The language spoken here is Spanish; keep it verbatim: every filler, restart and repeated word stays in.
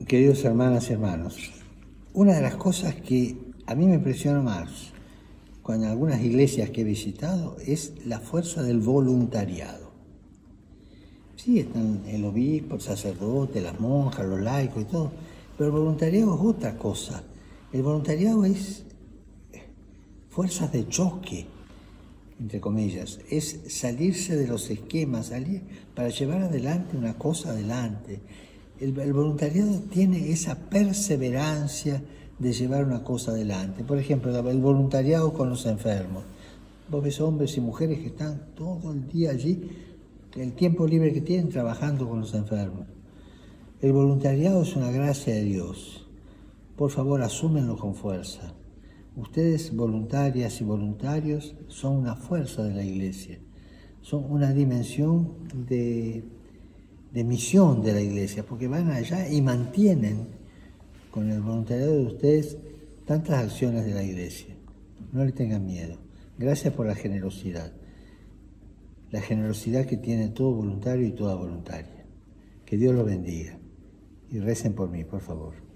Queridos hermanas y hermanos, una de las cosas que a mí me impresiona más con algunas iglesias que he visitado es la fuerza del voluntariado. Sí, están el obispo, el sacerdote, las monjas, los laicos y todo, pero el voluntariado es otra cosa. El voluntariado es fuerzas de choque, entre comillas, es salirse de los esquemas, salir para llevar adelante una cosa adelante. El, el voluntariado tiene esa perseverancia de llevar una cosa adelante. Por ejemplo, el voluntariado con los enfermos. Vos ves hombres y mujeres que están todo el día allí, el tiempo libre que tienen, trabajando con los enfermos. El voluntariado es una gracia de Dios. Por favor, asúmenlo con fuerza. Ustedes, voluntarias y voluntarios, son una fuerza de la Iglesia. Son una dimensión de, de misión de la Iglesia, porque van allá y mantienen con el voluntariado de ustedes tantas acciones de la Iglesia. No le tengan miedo. Gracias por la generosidad. La generosidad que tiene todo voluntario y toda voluntaria. Que Dios los bendiga. Y recen por mí, por favor.